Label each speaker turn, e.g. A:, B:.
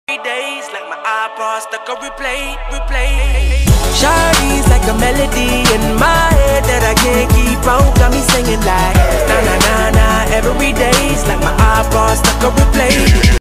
A: Days like my iPod stuck on replay.
B: Shawty's like a melody in my head.